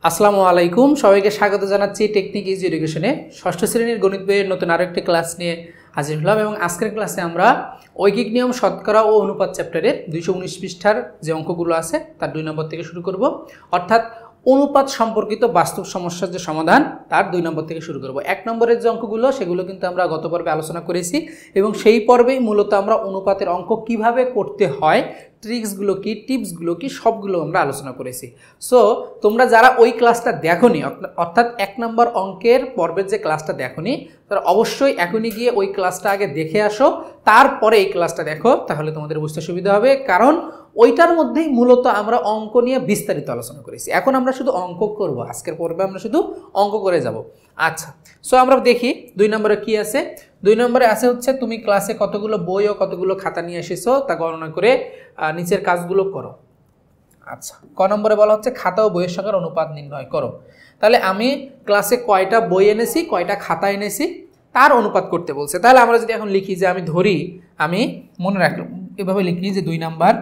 আসসালামু আলাইকুম, সবাইকে স্বাগত জানাচ্ছি টেকনিক ইজি এডুকেশনে। ষষ্ঠ শ্রেণীর গণিত বইয়ের নতুন আরেকটি ক্লাস নিয়ে হাজির হলাম এবং আজকের ক্লাসে আমরা ঐকিক নিয়ম, শতকরা ও অনুপাত চ্যাপ্টারের 219 পৃষ্ঠার যে অঙ্কগুলো আছে তার 2 নম্বর থেকে শুরু করব, অর্থাৎ অনুপাত সম্পর্কিত বাস্তব সমস্যার যে সমাধান তার 2 নম্বর থেকে শুরু করব। 1 নম্বরের যে অঙ্কগুলো সেগুলো কিন্তু আমরা গত পর্বে আলোচনা করেছি এবং সেই পর্বেই মূলত আমরা অনুপাতের অঙ্ক কিভাবে করতে হয়, ট্রিক্সগুলো কি, টিপসগুলো কি, সবগুলো আমরা আলোচনা করেছি। সো তোমরা যারা ওই ক্লাসটা দেখোনি, অর্থাৎ 1 নম্বর অঙ্কের পর্বের যে ক্লাসটা দেখোনি, তারা অবশ্যই এখনই গিয়ে ওই ক্লাসটা আগে দেখে আসো, তারপরে এই ক্লাসটা দেখো, তাহলে তোমাদের বুঝতে সুবিধা হবে। কারণ ওইটার মধ্যেই মূলত আমরা অঙ্ক নিয়ে বিস্তারিত আলোচনা করেছি। এখন আমরা শুধু অঙ্ক করব, আজকের পর্বে আমরা শুধু অঙ্ক করে যাব। আচ্ছা, সো আমরা দেখি 2 নম্বরে কি আছে। 2 নম্বরে আছে হচ্ছে তুমি ক্লাসে কতগুলো বই ও কতগুলো খাতা নিয়ে এসেছো তা গণনা করে নিচের কাজগুলো করো। আচ্ছা, ক নম্বরে বলা হচ্ছে খাতা ও বইয়ের সংখ্যার অনুপাত নির্ণয় করো। তাহলে আমি ক্লাসে কয়টা বই এনেছি, কয়টা খাতা এনেছি তার অনুপাত করতে বলছে। তাহলে আমরা যদি এখন লিখি যে আমি মনে রাখলাম, এভাবে লিখি যে 2 নাম্বার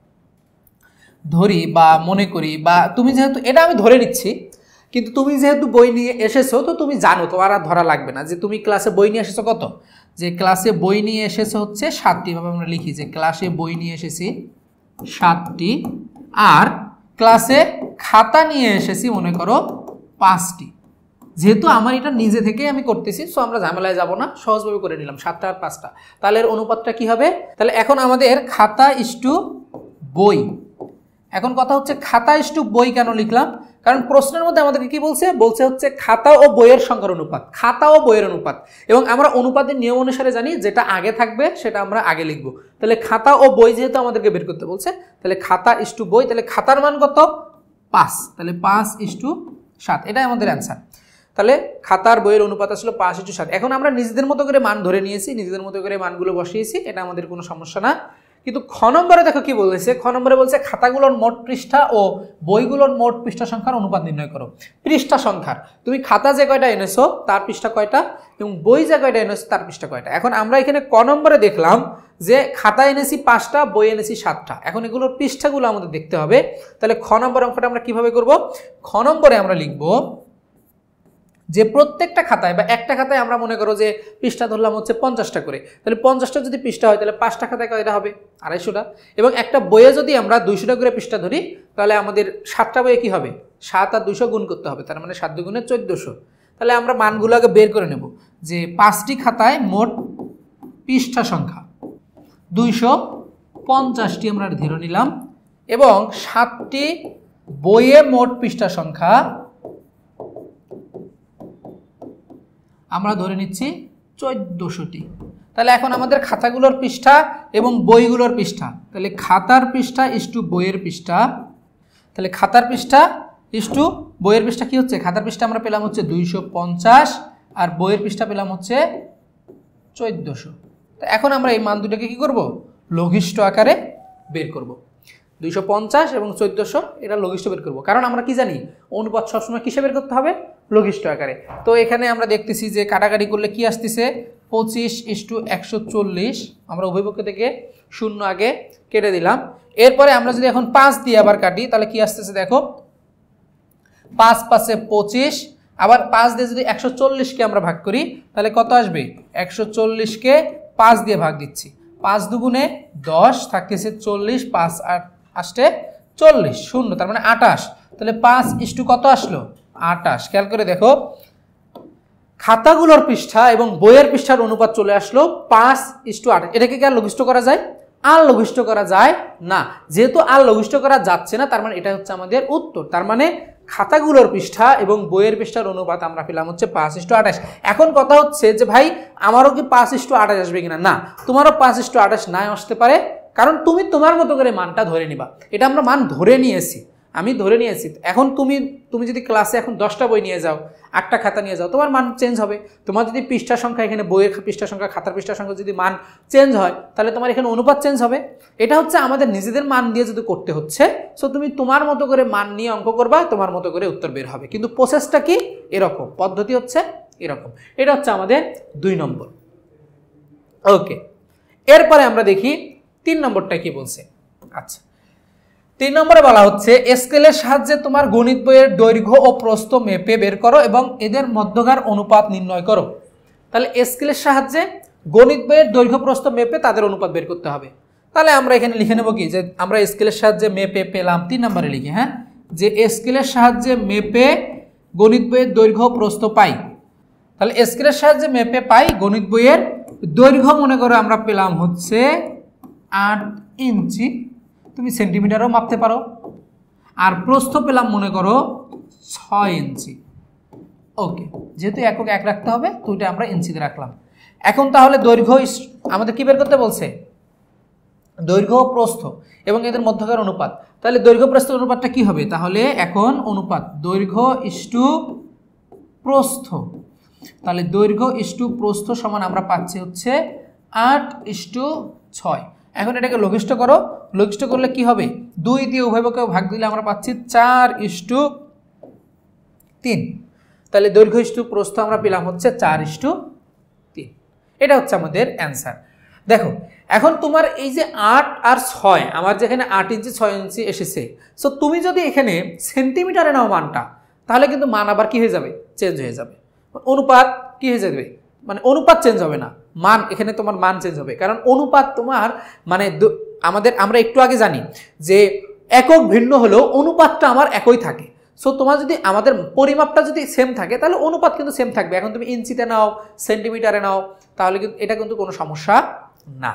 ধরি বা মনে করি, বা তুমি যেহেতু এটা আমি ধরে নিচ্ছি, কিন্তু তুমি যেহেতু বই নিয়ে এসেছো তো তুমি জানো, তোমার আর ধরা লাগবে না যে তুমি ক্লাসে বই নিয়ে এসেছো কত, যে ক্লাসে বই নিয়ে এসেছো হচ্ছে 7টি। ভাবে আমরা লিখি যে ক্লাসে বই নিয়ে এসেছি 7টি, আর ক্লাসে খাতা নিয়ে এসেছি মনে করো 5টি। যেহেতু আমার এটা নিজে থেকে আমি করতেছি, সো আমরা ঝামেলায় যাব না, সহজভাবে করে নিলাম 7টা আর 5টা। তাহলে এর অনুপাতটা কি হবে? তাহলে এখন আমাদের খাতা ইস্টু বই। এখন কথা হচ্ছে খাতা ইস্টু বই কেন লিখলাম? কারণ প্রশ্নের মধ্যে আমাদেরকে কি বলছে হচ্ছে খাতা ও বইয়ের সংখ্যার অনুপাত, খাতা ও বইয়ের অনুপাত। এবং আমরা অনুপাতের নিয়ম অনুসারে জানি যেটা আগে থাকবে সেটা আমরা আগে লিখব। তাহলে খাতা ও বই যেহেতু আমাদেরকে বের করতে বলছে, তাহলে খাতা ইস্টু বই, তাহলে খাতার মান কত? 5, তাহলে 5:7, এটাই আমাদের অ্যান্সার। তাহলে খাতার বইয়ের অনুপাত আসলে 5:7। এখন আমরা নিজেদের মতো করে মান ধরে নিয়েছি, নিজেদের মতো করে মানগুলো বসিয়েছি, এটা আমাদের কোনো সমস্যা না। কিন্তু খ নম্বরে দেখো কি বলেছে। খ নম্বরে বলছে খাতাগুলোর মোট পৃষ্ঠা ও বইগুলোর মোট পৃষ্ঠা সংখ্যার অনুপাত নির্ণয় করো। পৃষ্ঠা সংখ্যার, তুমি খাতা যে কয়টা এনেছো তার পৃষ্ঠা কয়টা এবং বই যে কয়টা এনেছো তার পৃষ্ঠা কয়টা। এখন আমরা এখানে ক নম্বরে দেখলাম যে খাতা এনেছি 5টা, বই এনেছি 7টা। এখন এগুলোর পৃষ্ঠাগুলো আমাদের দেখতে হবে। তাহলে খ নম্বর অঙ্কটা আমরা কিভাবে করব? খ নম্বরে আমরা লিখব যে প্রত্যেকটা খাতায় বা একটা খাতায় আমরা মনে করো যে পৃষ্ঠা ধরলাম হচ্ছে 50টা করে, তাহলে 50টা যদি পৃষ্ঠা হয় তাহলে 5টা খাতায় কয়টা হবে? 250টা। এবং একটা বইয়ে যদি আমরা 200টা করে পৃষ্ঠা ধরি তাহলে আমাদের 7টা বইয়ে কি হবে? 7 আর 200 গুণ করতে হবে, তার মানে 7 দুগুণে 1400। তাহলে আমরা মানগুলো আগে বের করে নেব যে 5টি খাতায় মোট পৃষ্ঠা সংখ্যা 250টি আমরা ধরে নিলাম, এবং 7টি বইয়ে মোট পৃষ্ঠা সংখ্যা আমরা ধরে নিচ্ছি 1400টি। তাহলে এখন আমাদের খাতাগুলোর পৃষ্ঠা এবং বইগুলোর পৃষ্ঠা, তাহলে খাতার পৃষ্ঠা ইস্টু বইয়ের পৃষ্ঠা, তাহলে খাতার পৃষ্ঠা ইস্টু বইয়ের পৃষ্ঠা কি হচ্ছে? খাতার পৃষ্ঠা আমরা পেলাম হচ্ছে 250 আর বইয়ের পৃষ্ঠা পেলাম হচ্ছে 1400। তো এখন আমরা এই মান দুটোকে কি করব? লঘিষ্ঠ আকারে বের করব। 250 এবং 1400 এটা লঘিষ্ঠ বের করব, কারণ আমরা কি জানি অনুপাত সবসময় কিসে বের করতে হবে? লঘিষ্ঠ আকারে। তো এখানে আমরা দেখতেছি যে কাটাকাটি করলে কি আসতেছে? 25:140। আমরা উভয় পক্ষ থেকে 0 আগে কেটে দিলাম। এরপরে আমরা যদি এখন 5 দিয়ে আবার কাটি তাহলে কি আসতেছে দেখো, 5 5 25, আবার 5 দিয়ে যদি 140কে আমরা ভাগ করি তাহলে কত আসবে? 140কে 5 দিয়ে ভাগ দিচ্ছি, 5 দুগুণে 10 থাকতেছে 40, 5 আর 8 40, 0, তার মানে 28। তাহলে 5 ইস্টু কত আসলো? 28। খেয়াল করে দেখো খাতাগুলোর পৃষ্ঠা এবং বইয়ের পৃষ্ঠার অনুপাত চলে আসলো 5:28। এটাকে কি আর লঘিষ্ঠ করা যায়? আর লঘিষ্ঠ করা যায় না। যেহেতু আর লঘিষ্ঠ করা যাচ্ছে না, তার মানে এটা হচ্ছে আমাদের উত্তর। তার মানে খাতাগুলোর পৃষ্ঠা এবং বইয়ের পৃষ্ঠার অনুপাত আমরা পেলাম হচ্ছে 5:28। এখন কথা হচ্ছে যে ভাই আমারও কি 5:28 আসবে কিনা? না, তোমারও 5:28 না আসতে পারে, কারণ তুমি তোমার মতো করে মানটা ধরে নিবা। এটা আমরা মান ধরে নিয়েছি, আমি ধরে নিয়েছি। এখন তুমি যদি ক্লাসে এখন 10টা বই নিয়ে যাও, 8টা খাতা নিয়ে যাও, তোমার মান চেঞ্জ হবে। তোমার যদি পৃষ্ঠা সংখ্যা, এখানে বইয়ের পৃষ্ঠা সংখ্যা, খাতার পৃষ্ঠা সংখ্যা যদি মান চেঞ্জ হয় তাহলে তোমার এখানে অনুপাত চেঞ্জ হবে। এটা হচ্ছে আমাদের নিজেদের মান দিয়ে যদি করতে হচ্ছে, সো তুমি তোমার মতো করে মান নিয়ে অঙ্ক করবা, তোমার মতো করে উত্তর বের হবে। কিন্তু প্রসেসটা কি? এরকম, পদ্ধতি হচ্ছে এরকম। এটা হচ্ছে আমাদের 2 নম্বর। ওকে, এরপরে আমরা দেখি 3 নম্বরটা কি বলছে। আচ্ছা, 3 নম্বরে বলা হচ্ছে স্কেলের সাহায্যে তোমার গণিত বইয়ের দৈর্ঘ্য ও প্রস্থ মেপে বের করো এবং এদের মধ্যকার অনুপাত নির্ণয় করো। তাহলে স্কেলের সাহায্যে গণিত বইয়ের দৈর্ঘ্য প্রস্থ মেপে তাদের অনুপাত বের করতে হবে। তাহলে আমরা এখানে লিখে নেব কি, যে আমরা স্কেলের সাহায্যে মেপে পেলাম, 3 নম্বরে লিখি, হ্যাঁ, যে স্কেলের সাহায্যে মেপে গণিত বইয়ের দৈর্ঘ্য প্রস্থ পাই। তাহলে স্কেলের সাহায্যে মেপে পাই গণিত বইয়ের দৈর্ঘ্য, মনে করো আমরা পেলাম হচ্ছে 8 ইঞ্চি, তুমি সেন্টিমিটারও মাপতে পারো, আর প্রস্থ পেলাম মনে করো 6 ইঞ্চি। ওকে, যেহেতু একক এক রাখতে হবে তো ওইটা আমরা ইঞ্চিতে রাখলাম। এখন তাহলে দৈর্ঘ্য আমাদের কি বের করতে বলছে, দৈর্ঘ্য প্রস্থ এবং এদের মধ্যকার অনুপাত। তাহলে দৈর্ঘ্য প্রস্থ অনুপাতটা কি হবে, তাহলে এখন অনুপাত দৈর্ঘ্য ইস্টু প্রস্থ, তাহলে দৈর্ঘ্য ইস্টু প্রস্থ সমান আমরা পাচ্ছি হচ্ছে 8:6। এখন এটাকে লঘিষ্ঠ করো, লঘিষ্ঠ করলে কি হবে, 2 দিয়ে উভয়পক্ষে ভাগ দিলে আমরা পাচ্ছি 4:3। তাহলে দৈর্ঘ্য ইস্টু প্রস্থ আমরা পেলাম হচ্ছে 4:3। এটা হচ্ছে আমাদের অ্যান্সার। দেখো এখন তোমার এই যে 8 আর 6, আমার যেখানে 8 ইঞ্চি 6 ইঞ্চি এসেছে, সো তুমি যদি এখানে সেন্টিমিটারে নাও মানটা, তাহলে কিন্তু মান আবার কি হয়ে যাবে, চেঞ্জ হয়ে যাবে, অনুপাত কি হয়ে যাবে, মানে অনুপাত চেঞ্জ হবে না, মান এখানে তোমার মান চেঞ্জ হবে। কারণ অনুপাত তোমার মানে আমরা একটু আগে জানি যে একক ভিন্ন হলেও অনুপাতটা আমার একই থাকে। সো তোমার যদি আমাদের পরিমাপটা যদি সেম থাকে তাহলে অনুপাত কিন্তু সেম থাকবে। এখন তুমি ইঞ্চিতে নাও সেন্টিমিটারে নাও তাহলে কিন্তু এটা কিন্তু কোনো সমস্যা না।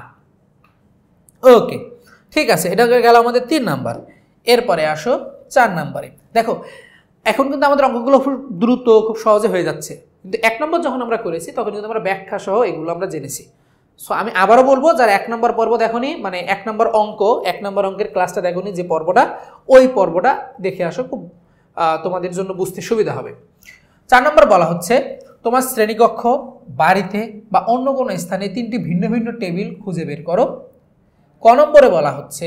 ওকে, ঠিক আছে, এটা গেল আমাদের 3 নাম্বার। এরপরে আসো 4 নাম্বারে। দেখো এখন কিন্তু আমাদের অঙ্কগুলো খুব দ্রুত খুব সহজে হয়ে যাচ্ছে, কিন্তু 1 নম্বর যখন আমরা করেছি তখন কিন্তু আমরা ব্যাখ্যা সহ এগুলো আমরা জেনেছি। সো আমি আবারও বলবো, যারা 1 নম্বর পর্ব দেখোনি, মানে 1 নম্বর অঙ্ক 1 নম্বর অঙ্কের ক্লাসটা দেখোনি যে পর্বটা, ওই পর্বটা দেখে আসো, খুব তোমাদের জন্য বুঝতে সুবিধা হবে। 4 নম্বর বলা হচ্ছে তোমার শ্রেণীকক্ষ, বাড়িতে বা অন্য কোনো স্থানে 3টি ভিন্ন ভিন্ন টেবিল খুঁজে বের করো। ক নম্বরে বলা হচ্ছে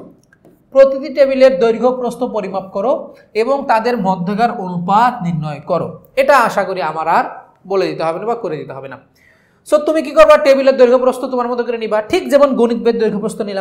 প্রতিটি টেবিলের দৈর্ঘ্য প্রস্থ পরিমাপ করো এবং তাদের মধ্যকার অনুপাত নির্ণয় করো। এটা আশা করি আমার আর বলে দিতে হবে না বা করে দিতে হবে না। সো তুমি কি করবা, টেবিলের দৈর্ঘ্য প্রস্থ তোমার মতো করে নিবা, ঠিক যেমন গণিত বইয়ের দৈর্ঘ্য প্রস্থ নিলাম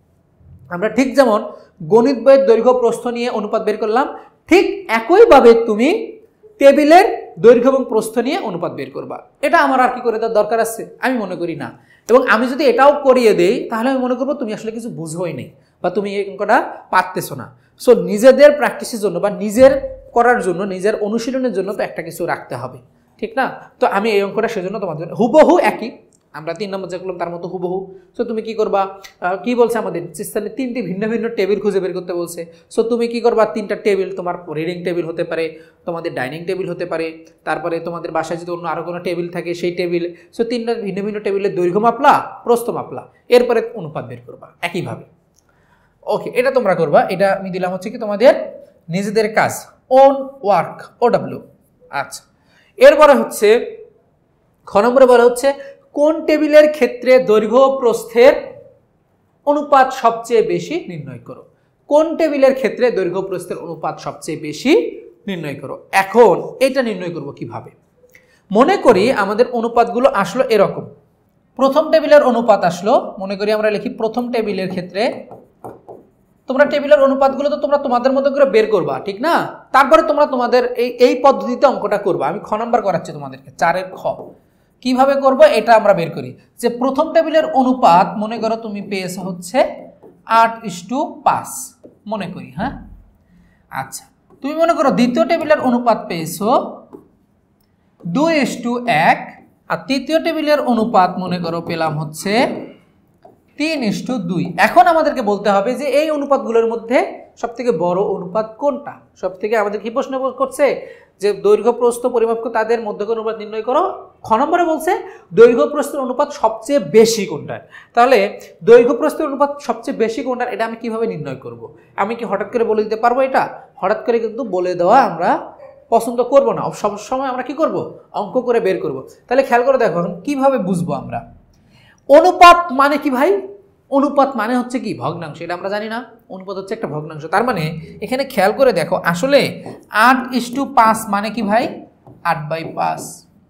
আমরা, ঠিক যেমন গণিত বইয়ের দৈর্ঘ্য প্রস্থ নিয়ে অনুপাত বের করলাম, ঠিক একইভাবে তুমি টেবিলের দৈর্ঘ্য এবং প্রস্থ নিয়ে অনুপাত বের করবা। এটা আমার আর কি করে দেওয়ার দরকার আছে, আমি মনে করি না। এবং আমি যদি এটাও করিয়ে দেই তাহলে আমি মনে করবো তুমি আসলে কিছু বুঝোই নেই বা তুমি এই অঙ্কটা পারতেছো না। সো নিজেদের প্র্যাকটিসের জন্য বা নিজের করার জন্য, নিজের অনুশীলনের জন্য তো একটা কিছু রাখতে হবে, ঠিক না? তো আমি এই অঙ্কটা সেজন্য তোমাদের হুবহু একই, আমরা 3 নম্বর যা করলাম তার মতো হুবহু। সো তুমি কি করবা, কি বলছে আমাদের স্থানে 3টি ভিন্ন ভিন্ন টেবিল খুঁজে বের করতে বলছে। সো তুমি কি করবা, 3টা টেবিল, তোমার রিডিং টেবিল হতে পারে, তোমাদের ডাইনিং টেবিল হতে পারে, তারপরে তোমাদের বাসায় যদি অন্য আরও কোনো টেবিল থাকে সেই টেবিল। সো 3টা ভিন্ন ভিন্ন টেবিলের দৈর্ঘ্য মাপলা, প্রস্থ মাপলা, এরপরে অনুপাত বের করবা একইভাবে। ওকে, এটা তোমরা করবা। এটা আমি দিলাম হচ্ছে কি তোমাদের নিজেদের কাজ, ওন ওয়ার্ক, OW। আচ্ছা, এরপরে হচ্ছে খ নম্বরে বলা হচ্ছে কোন টেবিলের ক্ষেত্রে দৈর্ঘ্য প্রস্থের অনুপাত সবচেয়ে বেশি নির্ণয় করো। কোন টেবিলের ক্ষেত্রে দৈর্ঘ্য প্রস্থের অনুপাত সবচেয়ে বেশি নির্ণয় করো। এখন এটা নির্ণয় করব কিভাবে, মনে করি আমাদের অনুপাতগুলো আসলো এরকম। প্রথম টেবিলের অনুপাত আসলো, মনে করি আমরা লিখি প্রথম টেবিলের ক্ষেত্রে, তোমরা টেবিলের অনুপাতগুলো তো তোমরা তোমাদের মতো করে বের করবা, ঠিক না? তারপরে তোমরা তোমাদের এই পদ্ধতিতে অঙ্কটা করবা। আমি খ নাম্বার করাচ্ছি তোমাদেরকে, 4-এর খ। কিভাবে করব এটা আমরা বের করি, যে প্রথম টেবিলের অনুপাত মনে করো তুমি পেয়েছো হচ্ছে 8:5 মনে করি, হ্যাঁ। আচ্ছা, তুমি মনে করো দ্বিতীয় টেবিলের অনুপাত পেয়েছো 2:1, আর তৃতীয় টেবিলের অনুপাত মনে করো পেলাম হচ্ছে 3:2। এখন আমাদেরকে বলতে হবে যে এই অনুপাতগুলোর মধ্যে সবথেকে বড় অনুপাত কোনটা। সবথেকে আমাদের কি প্রশ্ন করছে, যে দৈর্ঘ্য প্রস্থ পরিমাপ করে তাদের মধ্যকার অনুপাত নির্ণয় করো। খ নম্বরে বলছে দৈর্ঘ্য প্রস্থের অনুপাত সবচেয়ে বেশি কোনটার। তাহলে দৈর্ঘ্য প্রস্থের অনুপাত সবচেয়ে বেশি কোনটার, এটা আমি কিভাবে নির্ণয় করব? আমি কি হঠাৎ করে বলে দিতে পারবো? এটা হঠাৎ করে কিন্তু বলে দেওয়া আমরা পছন্দ করব না। সব সময় আমরা কি করব, অঙ্ক করে বের করব। তাহলে খেয়াল করে দেখো এখন কিভাবে বুঝবো আমরা। অনুপাত মানে কি ভাই? অনুপাত মানে হচ্ছে কি, ভগ্নাংশ। এটা আমরা জানি না, অনুপাত হচ্ছে একটা ভগ্নাংশ। তার মানে এখানে খেয়াল করে দেখো, আসলে 8:5 মানে কি ভাই, 8/5।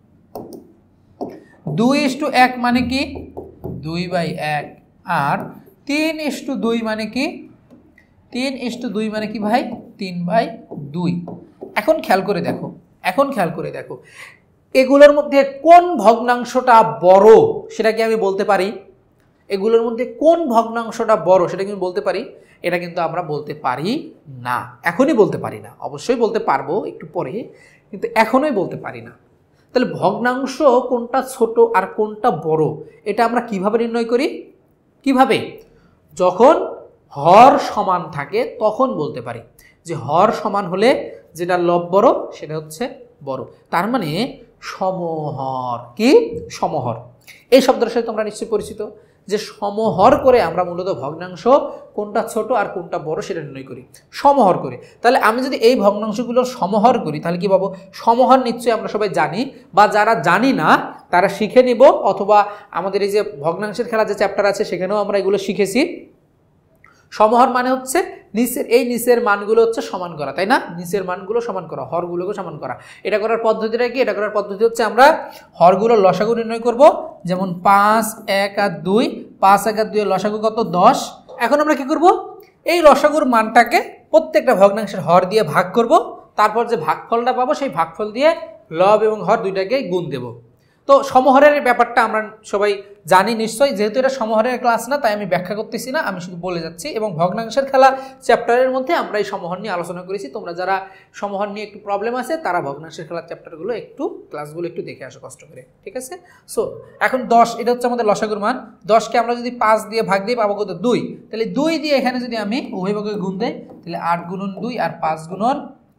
2:1 মানে কি, 2/1। আর 3:2 মানে কি, 3:2 মানে কি ভাই 3/2। এখন খেয়াল করে দেখো এগুলোর মধ্যে কোন ভগ্নাংশটা বড় সেটা কি আমি বলতে পারি? এগুলোর মধ্যে কোন ভগ্নাংশটা বড় সেটা কি আমি বলতে পারি? এটা কিন্তু আমরা বলতে পারি না, এখনই বলতে পারি না। অবশ্যই বলতে পারবো একটু পরে, কিন্তু এখনই বলতে পারি না। তাহলে ভগ্নাংশ কোনটা ছোট আর কোনটা বড় এটা আমরা কিভাবে নির্ণয় করি? কিভাবে? যখন হর সমান থাকে তখন বলতে পারি যে হর সমান হলে যেটা লব বড় সেটা হচ্ছে বড়। তার মানে সমহর। কি সমহর? এই শব্দটার সাথে তোমরা নিশ্চয়ই পরিচিত যে সমহর করে আমরা মূলত ভগ্নাংশ কোনটা ছোট আর কোনটা বড় সেটা নির্ণয় করি সমহর করে। তাহলে আমি যদি এই ভগ্নাংশগুলোর সমহর করি তাহলে কি পাবো? সমহর নিশ্চয়ই আমরা সবাই জানি, বা যারা জানি না তারা শিখে নিব, অথবা আমাদের এই যে ভগ্নাংশের খেলা যে চ্যাপ্টার আছে সেখানেও আমরা এগুলো শিখেছি। সমহর মানে হচ্ছে নিচের মানগুলো হচ্ছে সমান করা, তাই না? নিচের মানগুলো সমান করা, হরগুলোকে সমান করা। এটা করার পদ্ধতিটা কি? এটা করার পদ্ধতি হচ্ছে আমরা হরগুলোর লসাগু নির্ণয় করব। যেমন 5, 1 আর 2, 5, 1 আর 2 এর লসাগু কত? 10। এখন আমরা কি করব? এই লসাগুর মানটাকে প্রত্যেকটা ভগ্নাংশের হর দিয়ে ভাগ করব, তারপর যে ভাগফলটা পাবো সেই ভাগফল দিয়ে লব এবং হর দুইটাকে গুণ দেব। তো সমহরের ব্যাপারটা আমরা সবাই জানি নিশ্চয়ই, যেহেতু এটা সমহরের ক্লাস না তাই আমি ব্যাখ্যা করতেছি না, আমি শুধু বলে যাচ্ছি। এবং ভগ্নাংশের খেলা চ্যাপ্টারের মধ্যে আমরা এই সমহর নিয়ে আলোচনা করেছি। তোমরা যারা সমহর নিয়ে একটু প্রবলেম আছে তারা ভগ্নাংশের খেলার চ্যাপ্টারগুলো ক্লাসগুলো একটু দেখে আসো কষ্ট করে, ঠিক আছে? সো এখন 10 এটা হচ্ছে আমাদের লসাগুর মান। 10কে আমরা যদি 5 দিয়ে ভাগ দিই পাবো কত? 2। তাহলে 2 দিয়ে এখানে যদি আমি উভয়ভাগে গুণ দেই তাহলে 8 গুণন 2 আর 5 গুণন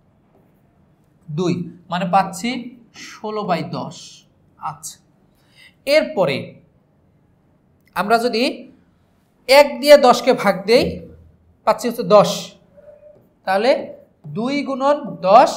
2 মানে পাচ্ছি 16/10। আচ্ছা, এরপরে আমরা যদি 1 দিয়ে 10কে ভাগ দেই পাচ্ছি হচ্ছে 10, তাহলে 2 গুণন 10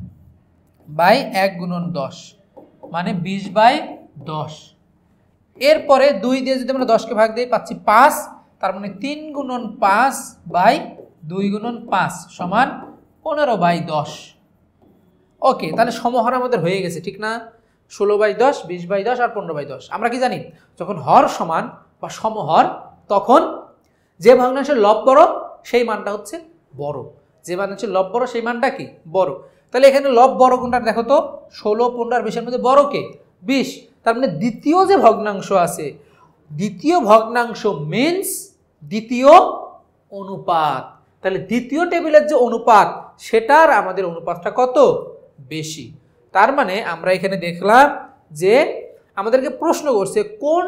বাই 1 গুণন 10 মানে 20/10। এরপরে 2 দিয়ে যদি আমরা 10কে ভাগ দিই পাচ্ছি 5, তার মানে 3 গুণন 5 বাই 2 গুণন 5 সমান 15/10। ওকে, তাহলে সমহর আমাদের হয়ে গেছে, ঠিক না? 16/10, 20/10 আর 15/10। আমরা কি জানি? যখন হর সমান বা সমহর তখন যে ভগ্নাংশের লব বড় সেই মানটা হচ্ছে বড়, যে ভগ্নাংশের লব বড় সেই মানটা কি? বড়। তাহলে এখানে লব বড় কোনটা দেখো তো? 16, 15 আর 20-এর মধ্যে বড় কে? 20। তার মানে দ্বিতীয় যে ভগ্নাংশ আছে, দ্বিতীয় ভগ্নাংশ মিন্স দ্বিতীয় অনুপাত। তাহলে দ্বিতীয় টেবিলের যে অনুপাত সেটার আমাদের অনুপাতটা কত? বেশি। তার মানে আমরা এখানে দেখলাম যে আমাদেরকে প্রশ্ন করছে কোন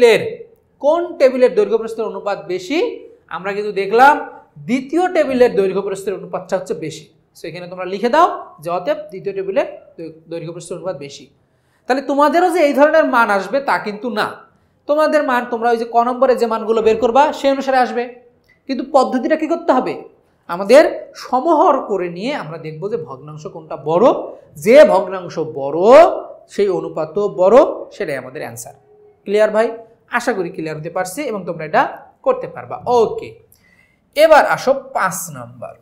টেবিলের দৈর্ঘ্য প্রস্থের অনুপাত বেশি। আমরা কিন্তু দেখলাম দ্বিতীয় টেবিলের দৈর্ঘ্য প্রস্থের অনুপাতটা হচ্ছে বেশি। সো এখানে তোমরা লিখে দাও যে অতএব দ্বিতীয় টেবিলের দৈর্ঘ্য প্রস্থের অনুপাত বেশি। তাহলে তোমাদেরও যে এই ধরনের মান আসবে তা কিন্তু না। তোমাদের মান তোমরা ওই যে ক নম্বরে যে মানগুলো বের করবা সেই অনুসারে আসবে, কিন্তু পদ্ধতিটা কি করতে হবে? আমাদের সমহর করে নিয়ে আমরা দেখব যে ভগ্নাংশ কোনটা বড়, যে ভগ্নাংশ বড় সেই অনুপাতও বড়, সেটাই আমাদের অ্যান্সার। ক্লিয়ার ভাই? আশা করি ক্লিয়ার হতে পারছি এবং তোমরা এটা করতে পারবা। ওকে, এবার আসো 5 নম্বর।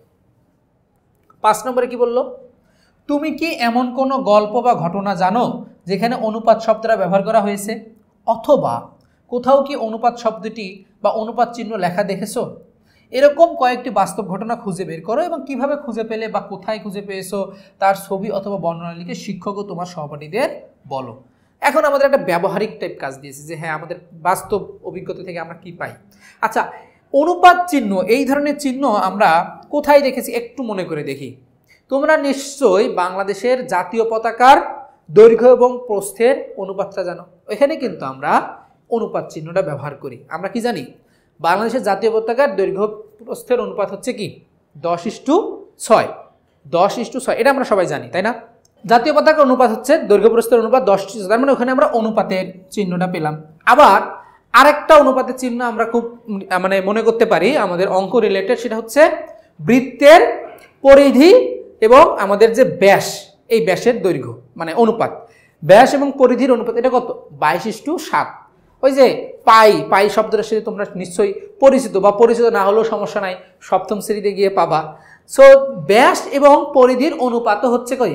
5 নম্বরে কি বললো? তুমি কি এমন কোনো গল্প বা ঘটনা জানো যেখানে অনুপাত শব্দটা ব্যবহার করা হয়েছে, অথবা কোথাও কি অনুপাত শব্দটি বা অনুপাত চিহ্ন লেখা দেখেছো? এরকম কয়েকটি বাস্তব ঘটনা খুঁজে বের করো এবং কিভাবে খুঁজে পেলে বা কোথায় খুঁজে পেয়েছো তার ছবি অথবা বর্ণনা লিখে শিক্ষক ও তোমার সহপাঠীদের বলো। এখন আমাদের একটা ব্যবহারিক টাইপ কাজ দিয়েছে যে হ্যাঁ আমাদের বাস্তব অভিজ্ঞতা থেকে আমরা কি পাই। আচ্ছা, অনুপাত চিহ্ন এই ধরনের চিহ্ন আমরা কোথায় দেখেছি একটু মনে করে দেখি। তোমরা নিশ্চয়ই বাংলাদেশের জাতীয় পতাকার দৈর্ঘ্য এবং প্রস্থের অনুপাতটা জানো। এখানে কিন্তু আমরা অনুপাত চিহ্নটা ব্যবহার করি। আমরা কি জানি? বাংলাদেশের জাতীয় পতাকার দৈর্ঘ্য প্রস্থের অনুপাত হচ্ছে কি? 10:6। 10:6 এটা আমরা সবাই জানি, তাই না? জাতীয় পতাকার অনুপাত হচ্ছে দৈর্ঘ্য প্রস্থের অনুপাত 10:6। তার মানে ওখানে আমরা অনুপাতের চিহ্নটা পেলাম। আবার আরেকটা অনুপাতের চিহ্ন আমরা খুব মনে করতে পারি আমাদের অঙ্ক রিলেটেড, সেটা হচ্ছে বৃত্তের পরিধি এবং আমাদের যে ব্যাস, এই ব্যাসের দৈর্ঘ্য মানে অনুপাত। ব্যাস এবং পরিধির অনুপাত এটা কত? 22:7। ওই যে পাই শব্দটার সাথে তোমরা নিশ্চয়ই পরিচিত, বা পরিচিত না হলেও সমস্যা নাই, সপ্তম শ্রেণীতে গিয়ে পাবা। সো ব্যাস এবং পরিধির অনুপাত হচ্ছে কই?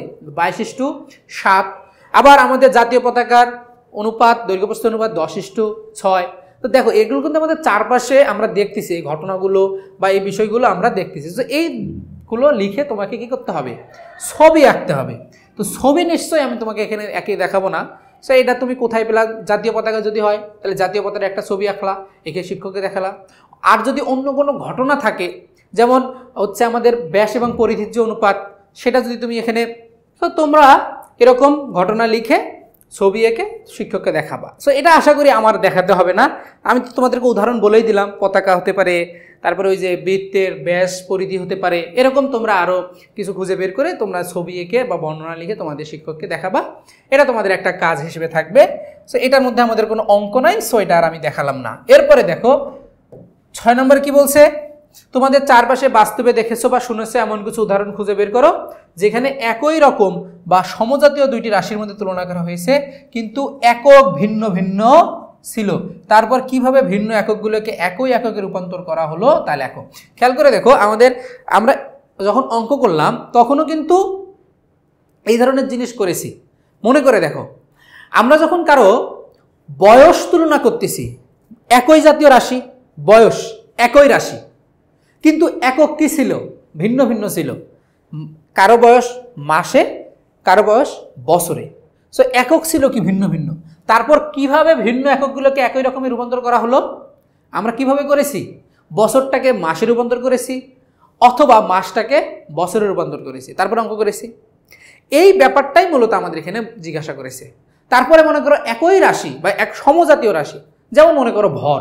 22:7। আবার আমাদের জাতীয় পতাকার অনুপাত দৈর্ঘ্য প্রস্থ অনুপাত 10:6। তো দেখো এগুলো কিন্তু আমাদের চারপাশে আমরা দেখতেছি, এই ঘটনাগুলো বা এই বিষয়গুলো আমরা দেখতেছি। তো এইগুলো লিখে তোমাকে কি করতে হবে, ছবি আঁকতে হবে। তো ছবি নিশ্চয়ই আমি তোমাকে এখানে একেই দেখাবো না। সো এটা তুমি কোথায় পেলা, জাতীয় পতাকা যদি হয় তাহলে জাতীয় পতাকার একটা ছবি আঁকলা, একে শিক্ষককে দেখালা। আর যদি অন্য কোনো ঘটনা থাকে, যেমন হচ্ছে আমাদের ব্যাস এবং পরিধির যে অনুপাত, সেটা যদি তুমি এখানে, তো তোমরা এরকম ঘটনা লিখে ছবি এঁকে শিক্ষককে দেখাবা। সো এটা আশা করি আমার দেখাতে হবে না, আমি তো তোমাদেরকে উদাহরণ বলেই দিলাম। পতাকা হতে পারে, তারপরে ওই যে বৃত্তের ব্যাস পরিধি হতে পারে, এরকম তোমরা আরও কিছু খুঁজে বের করে তোমরা ছবি এঁকে বা বর্ণনা লিখে তোমাদের শিক্ষককে দেখাবা। এটা তোমাদের একটা কাজ হিসেবে থাকবে। সো এটার মধ্যে আমাদের কোনো অঙ্ক নাই, সো এটা আর আমি দেখালাম না। এরপরে দেখো 6 নম্বর কি বলছে, তোমাদের চারপাশে বাস্তবে দেখেছো বা শুনেছো এমন কিছু উদাহরণ খুঁজে বের করো যেখানে একই রকম বা সমজাতীয় দুইটি রাশির মধ্যে তুলনা করা হয়েছে কিন্তু একক ভিন্ন ভিন্ন ছিল। তারপর কিভাবে ভিন্ন এককগুলোকে একই এককে রূপান্তর করা হলো তা লেখো। খেয়াল করে দেখো, আমরা যখন অঙ্ক করলাম তখনও কিন্তু এই ধরনের জিনিস করেছি। মনে করে দেখো, আমরা যখন কারো বয়স তুলনা করতেছি, একই জাতীয় রাশি, বয়স একই রাশি, কিন্তু একক কি ছিল, ভিন্ন ভিন্ন ছিল। কারো বয়স মাসে, কারো বয়স বছরে। সো একক ছিল কি ভিন্ন ভিন্ন। তারপর কিভাবে ভিন্ন এককগুলোকে একই রকমের রূপান্তর করা হলো, আমরা কিভাবে করেছি, বছরটাকে মাসে রূপান্তর করেছি অথবা মাসটাকে বছরে রূপান্তর করেছি, তারপর অঙ্ক করেছি। এই ব্যাপারটাই মূলত আমাদের এখানে জিজ্ঞাসা করেছে। তারপরে মনে করো একই রাশি বা এক সমজাতীয় রাশি, যেমন মনে করো ভর।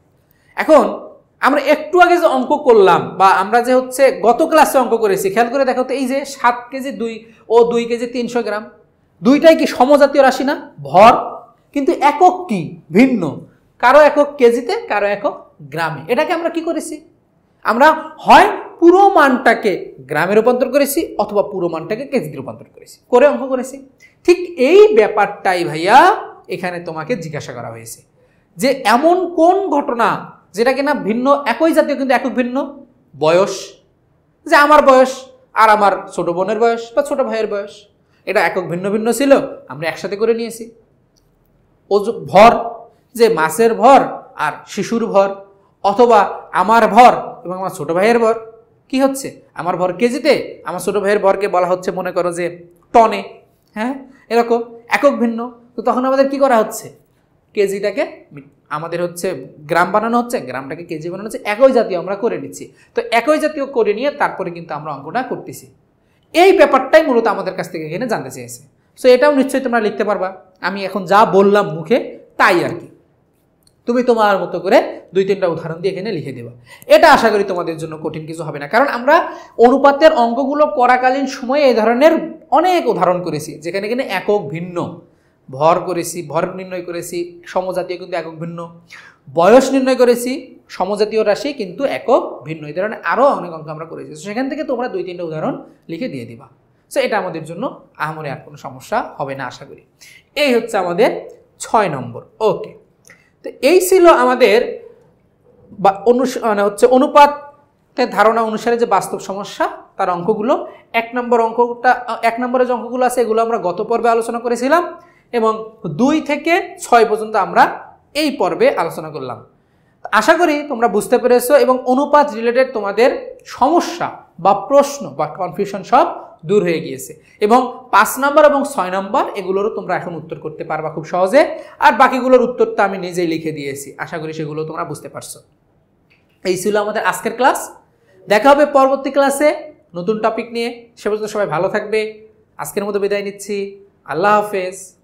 এখন আমরা একটু আগে যে অঙ্ক করলাম বা আমরা যে হচ্ছে গত ক্লাসে অঙ্ক করেছি, খেয়াল করে দেখো তো, এই যে 7 কেজি 2 ও 2 কেজি 300 গ্রাম, দুইটাই কি সমজাতীয় রাশি না, ভর, কিন্তু একক কি ভিন্ন, কারো একক কেজিতে, কারো একক গ্রামে। এটাকে আমরা কি করেছি, আমরা হয় পুরো মানটাকে গ্রামে রূপান্তর করেছি অথবা পুরো মানটাকে কেজিতে রূপান্তর করেছি, করে অঙ্ক করেছি। ঠিক এই ব্যাপারটাই ভাইয়া এখানে তোমাকে জিজ্ঞাসা করা হয়েছে যে এমন কোন ঘটনা যেটা কিনা ভিন্ন, একই জাতীয় কিন্তু একক ভিন্ন। বয়স, যে আমার বয়স আর আমার ছোট বোনের বয়স বা ছোট ভাইয়ের বয়স, এটা একক ভিন্ন ভিন্ন ছিল, আমরা একসাথে করে নিয়েছি। ভর, যে মাছের ভর আর শিশুর ভর, অথবা আমার ভর এবং আমার ছোট ভাইয়ের ভর কি হচ্ছে, আমার ভর কেজিতে, আমার ছোট ভাইয়ের ভরকে বলা হচ্ছে মনে করো যে টনে। হ্যাঁ, এরকম একক ভিন্ন। তো তখন আমাদের কি করা হচ্ছে, কেজিটাকে আমাদের হচ্ছে গ্রাম বানানো হচ্ছে, গ্রামটাকে কেজি বানানো হচ্ছে, একই জাতীয় আমরা করে নিচ্ছি। তো একই জাতীয় করে নিয়ে তারপরে কিন্তু আমরা অঙ্কটা করতেছি। এই ব্যাপারটাই মূলত আমাদের কাছ থেকে এখানে জানতে চেয়েছে। সো এটাও নিশ্চয়ই তোমরা লিখতে পারবা, আমি এখন যা বললাম মুখে তাই আর কি, তুমি তোমার মতো করে 2-3টা উদাহরণ দিয়ে এখানে লিখে দেবা। এটা আশা করি তোমাদের জন্য কঠিন কিছু হবে না, কারণ আমরা অনুপাতের অঙ্কগুলো করাকালীন সময়ে এই ধরনের অনেক উদাহরণ করেছি যেখানে এখানে একক ভিন্ন, ভর করেছি, ভর নির্ণয় করেছি, সমজাতীয় কিন্তু একক ভিন্ন, বয়স নির্ণয় করেছি, সমজাতীয় রাশি কিন্তু একক ভিন্ন, এই ধরনের আরও অনেক অঙ্ক আমরা করেছি। সেখান থেকে তোমরা 2-3টা উদাহরণ লিখে দিয়ে দিবা। সো এটা আমাদের জন্য আহামরি আর কোনো সমস্যা হবে না আশা করি। এই হচ্ছে আমাদের 6 নম্বর। ওকে, তো এই ছিল আমাদের মানে হচ্ছে অনুপাতের ধারণা অনুসারে যে বাস্তব সমস্যা তার অঙ্কগুলো। 1 নম্বরের যে অঙ্কগুলো আছে এগুলো আমরা গত পর্বে আলোচনা করেছিলাম এবং 2 থেকে 6 পর্যন্ত আমরা এই পর্বে আলোচনা করলাম। আশা করি তোমরা বুঝতে পেরেছো এবং অনুপাত রিলেটেড তোমাদের সমস্যা বা প্রশ্ন বা কনফিউশন সব দূর হয়ে গিয়েছে এবং 5 নম্বর এবং 6 নম্বর এগুলোরও তোমরা এখন উত্তর করতে পারবা খুব সহজে। আর বাকিগুলোর উত্তরটা আমি নিজেই লিখে দিয়েছি, আশা করি সেগুলো তোমরা বুঝতে পারছো। এই ছিল আমাদের আজকের ক্লাস। দেখা হবে পরবর্তী ক্লাসে নতুন টপিক নিয়ে। সে পর্যন্ত সবাই ভালো থাকবে। আজকের মতো বিদায় নিচ্ছি। আল্লাহ হাফেজ।